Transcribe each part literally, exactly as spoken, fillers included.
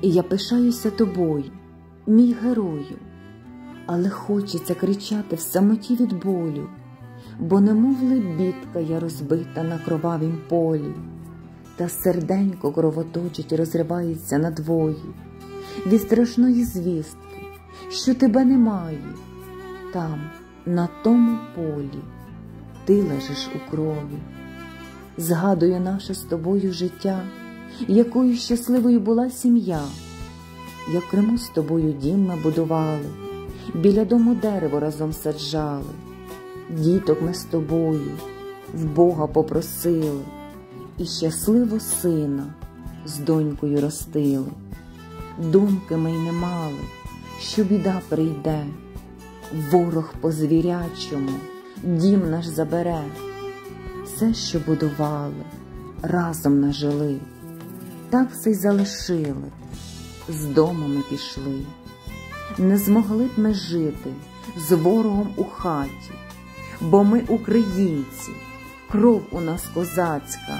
І я пишаюся тобою, мій герою, але хочеться кричати в самоті від болю, бо немов лебідка я розбита на кровавім полі, та серденько кровоточить, розривається надвої від страшної звістки, що тебе немає. Там, на тому полі, ти лежиш у крові. Згадую наше з тобою життя, якою щасливою була сім'я, як в Криму з тобою дім ми будували, біля дому дерево разом саджали. Діток ми з тобою в Бога попросили, і щасливо сина з донькою ростили. Думки ми й не мали, що біда прийде, ворог по звірячому дім наш забере. Все, що будували, разом нажили, так все й залишили, з дому ми пішли. Не змогли б ми жити з ворогом у хаті, бо ми українці, кров у нас козацька.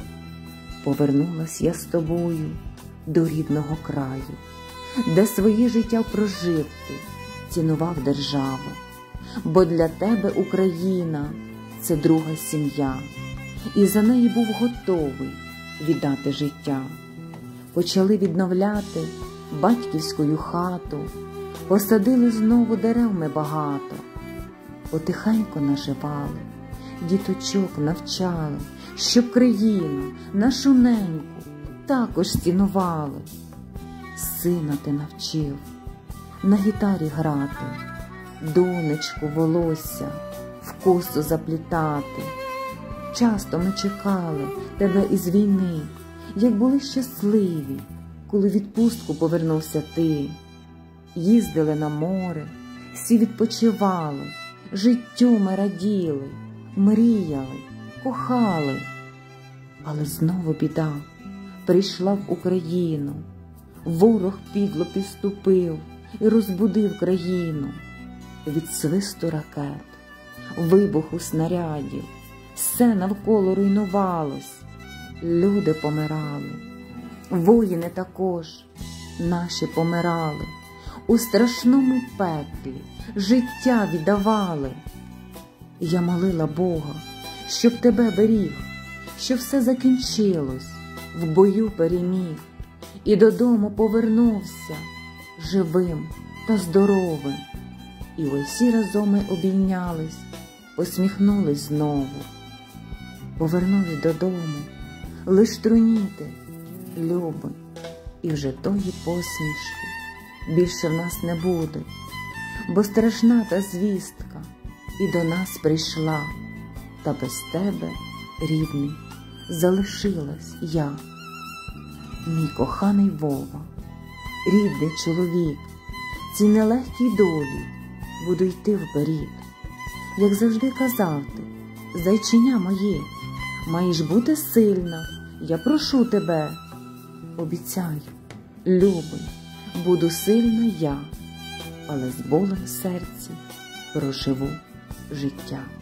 Повернулась я з тобою до рідного краю, де своє життя прожив ти, цінував державу, бо для тебе Україна – це друга сім'я, і за неї був готовий віддати життя. Почали відновляти батьківську хату, посадили знову дерев ми багато, потихеньку наживали, діточок навчали, щоб країну нашу неньку також цінували. Сина ти навчив на гітарі грати, донечку волосся в косу заплітати. Часто ми чекали тебе із війни, як були щасливі, коли в відпустку повернувся ти. Їздили на море, всі відпочивали, життю ми раділи, мріяли, кохали. Але знову біда прийшла в Україну, ворог підло підступив і розбудив країну. Від свисту ракет, вибуху снарядів, все навколо руйнувалось, люди помирали, воїни також наші помирали, у страшному пеклі життя віддавали. Я молила Бога, щоб тебе беріг, щоб все закінчилось, в бою переміг, і додому повернувся живим та здоровим. І усі разом ми обійнялись, посміхнулись знову. Повернулись додому, лиш труніти, любий, і вже тої посмішки більше в нас не буде, бо страшна та звістка і до нас прийшла, та без тебе, рідний, залишилась я. Мій коханий Вова, рідний чоловік, цій нелегкій долі буду йти вперед. Як завжди казав ти, зайчиня моє, маєш бути сильна, я прошу тебе. Обіцяю, любий, буду сильна я, але з болем в серці проживу життя.